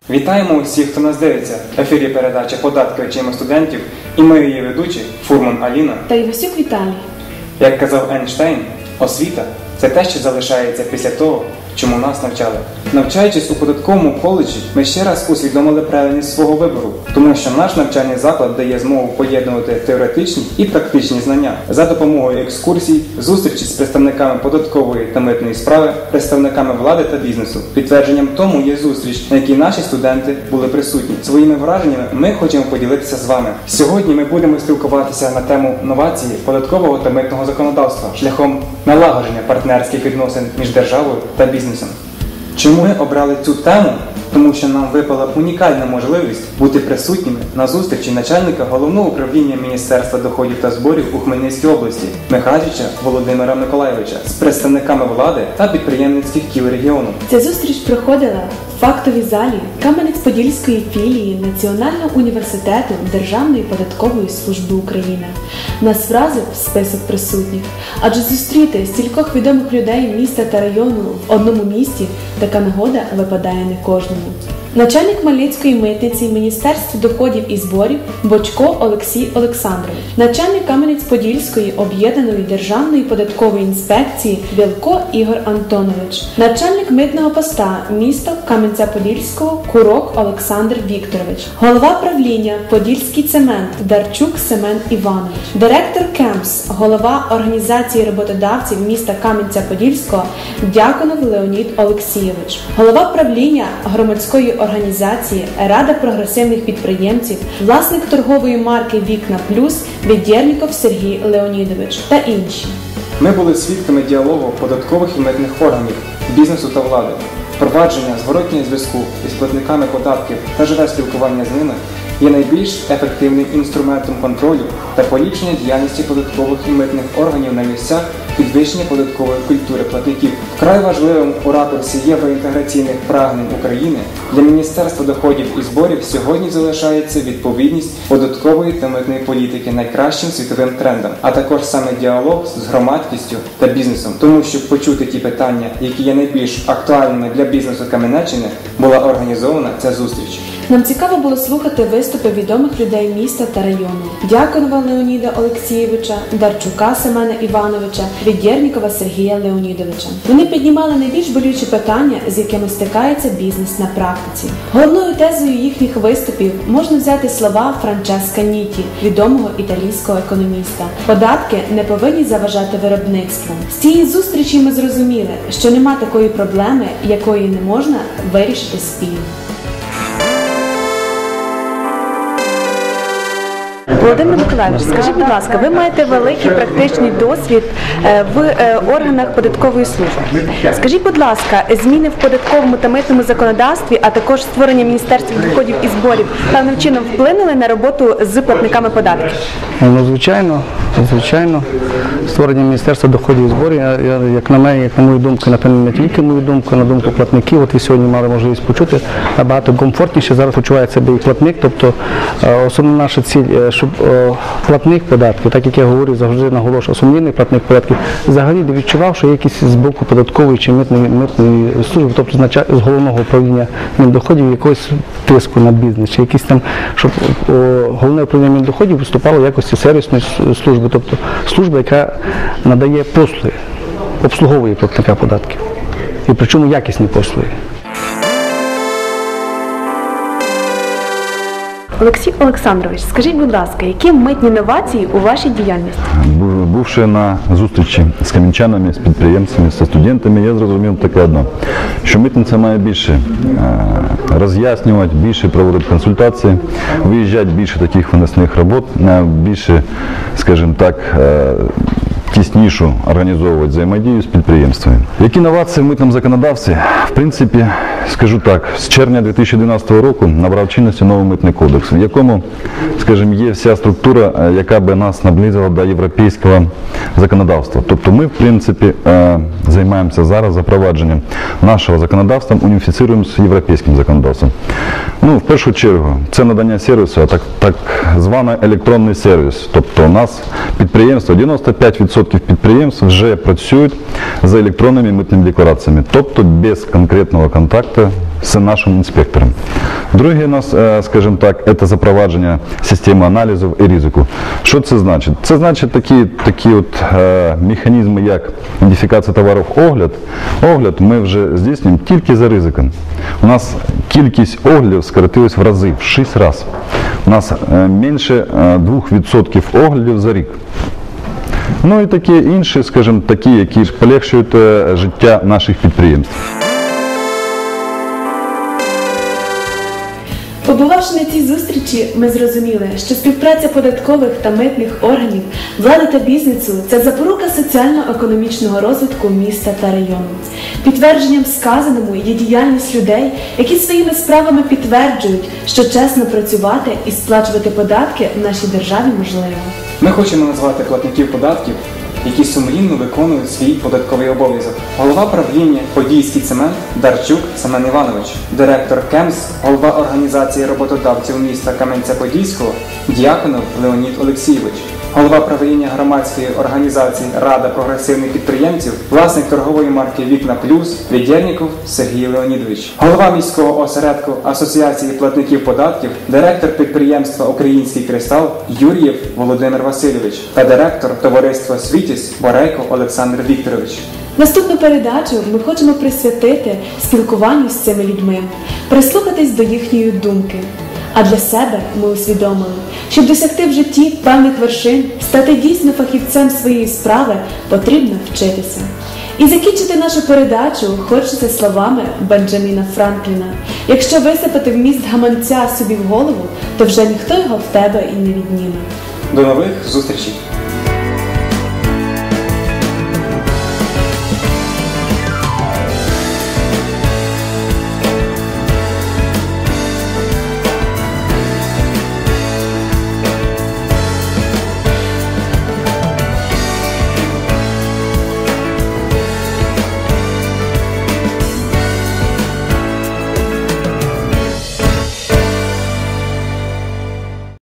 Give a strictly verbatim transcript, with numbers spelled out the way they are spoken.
Вітаємо усіх, хто нас дивиться. В ефірі передача «Податки очима студентів» і ми її ведучі Фурман Аліна та Івасюк Віталій. Як казав Ейнштейн, освіта – це те, що залишається після того, чому нас навчали. Навчаючись у податковому коледжі, ми ще раз усвідомили правильність свого вибору, тому що наш навчальний заклад дає змогу поєднувати теоретичні і практичні знання за допомогою екскурсій, зустрічі з представниками податкової та митної справи, представниками влади та бізнесу. Підтвердженням тому є зустріч, на якій наші студенти були присутні. Своїми враженнями ми хочемо поділитися з вами. Сьогодні ми будемо спілкуватися на тему новації податкового та митного законодавства шляхом налагодження партнерських відносин між державою та бізнесом. Чому ми обрали цю тему? Тому що нам випала унікальна можливість бути присутніми на зустрічі начальника Головного управління Міністерства доходів та зборів у Хмельницькій області Михайчича Володимира Миколайовича з представниками влади та підприємницьких кіл регіону. Ця зустріч проходила в фактовій залі Кам'янець-Подільської філії Національного університету Державної податкової служби України. Нас вразив список присутніх, адже зустріти стількох відомих людей міста та району в одному місті така нагода випадає не кожному. Начальник Хмельницької митниці Міністерства доходів і зборів Бочко Олексій Олександрович, начальник Кам'янець-Подільської об'єднаної державної податкової інспекції Білко Ігор Антонович, начальник митного поста міста Кам'янця-Подільського Курок Олександр Вікторович, голова правління Подільський цемент Дарчук Семен Іванович, директор КЕМС, голова організації роботодавців міста Кам'янця-Подільського Дяконов Леонід Олексійович, голова правління громадської організації Рада прогресивних підприємців, власник торгової марки «Вікна Плюс» Відєрніков Сергій Леонідович та інші. Ми були свідками діалогу податкових і митних органів, бізнесу та влади. Впровадження зворотнього зв'язку із платниками податків та живе спілкування з ними є найбільш ефективним інструментом контролю та поліпшення діяльності податкових і митних органів на місцях, підвищення податкової культури платників. Вкрай важливим у ракурсі євроінтеграційних прагнень України для Міністерства доходів і зборів сьогодні залишається відповідність податкової та митної політики найкращим світовим трендам, а також саме діалог з громадськістю та бізнесом. Тому, щоб почути ті питання, які є найбільш актуальними для бізнесу Кам'янеччини, була організована ця зустріч. Нам цікаво було слухати виступи відомих людей міста та району. Дяконова Леоніда Олексійовича, Дарчука Семена Івановича, Відєрнікова Сергія Леонідовича. Вони піднімали найбільш болючі питання, з якими стикається бізнес на практиці. Головною тезою їхніх виступів можна взяти слова Франческо Ніті, відомого італійського економіста. Податки не повинні заважати виробництву. З цієї зустрічі ми зрозуміли, що нема такої проблеми, якої не можна вирішити спільно. Володимир Миколайович, скажіть, будь ласка, ви маєте великий практичний досвід в органах податкової служби. Скажіть, будь ласка, зміни в податковому та митному законодавстві, а також створення Міністерства доходів і зборів певним чином вплинули на роботу з платниками податків? Ну, звичайно, звичайно. Створення Міністерства доходів і зборів, я, як на мене, як на мою думку, напевно, не тільки мою думку, на думку платників, от і сьогодні мали можливість почути, набагато комфортніше зараз почуває себе і платник, тобто основна наша ціль, щоб платник податків, так як я говорю, завжди наголошую, сумлінний платник податків, взагалі не відчував, що є якісь з боку податкової чи митної, митної служби, тобто з головного управління Міндоходів якогось тиску на бізнес, чи якісь там, щоб о, головне управління Міндоходів виступало в якості сервісної служби, тобто служба, яка надає послуги, обслуговує платника податків, і причому якісні послуги. Олексій Олександрович, скажіть, будь ласка, які митні новації у вашій діяльності? Бувши на зустрічі з кам'янчанами, з підприємцями, з студентами, я зрозумів таке одно, що митниця має більше роз'яснювати, більше проводити консультації, виїжджати більше таких виносних робот, більше, скажімо так, тіснішу організовувати взаємодію з підприємствами. Які новації в митному законодавстві? В принципі, скажу так, з червня дві тисячі дванадцятого року набрав чинності новий митний кодекс, в якому, скажімо, є вся структура, яка би нас наблизила до європейського законодавства. Тобто ми, в принципі, займаємося зараз запровадженням нашого законодавства, уніфіцируємо з європейським законодавством. Ну, в першу чергу, це надання сервісу, а так, так званий електронний сервіс. Тобто у нас підприємство, дев'яносто п'ять відсотків підприємств вже працюють за электронными митными декларациями, тобто без конкретного контакта з нашим інспектором. Друге у нас, скажімо так, це запровадження системи аналізів і ризику. Що це значить? Це значить такі, такі от, е, механізми, як ідентифікація товарів, огляд. Огляд ми вже здійснюємо тільки за ризиком. У нас кількість оглядів скоротилась в рази, в шість разів. У нас е, менше е, двох відсотків оглядів за рік. Ну і такі інші, скажімо, такі, які полегшують е, життя наших підприємств. Побувавши на цій зустрічі, ми зрозуміли, що співпраця податкових та митних органів, влади та бізнесу – це запорука соціально-економічного розвитку міста та району. Підтвердженням сказаному є діяльність людей, які своїми справами підтверджують, що чесно працювати і сплачувати податки в нашій державі можливо. Ми хочемо назвати платників податків, які сумлінно виконують свій податковий обов'язок. Голова правління «Подільський цемент» Дарчук Семен Іванович, директор КЕМС, голова організації роботодавців міста Кам'янця-Подільського Діаконов Леонід Олексійович, голова правління громадської організації «Рада прогресивних підприємців», власник торгової марки «Вікна Плюс» Відєрніков Сергій Леонідович, голова міського осередку Асоціації платників податків, директор підприємства «Український кристал» Юрієв Володимир Васильович та директор товариства «Світіс» Борейко Олександр Вікторович. Наступну передачу ми хочемо присвятити спілкуванню з цими людьми, прислухатись до їхньої думки. А для себе ми усвідомили, щоб досягти в житті певних вершин, стати дійсно фахівцем своєї справи, потрібно вчитися. І закінчити нашу передачу хочеться словами Бенджаміна Франкліна. Якщо висипати вміст гаманця собі в голову, то вже ніхто його в тебе і не відніме. До нових зустрічей!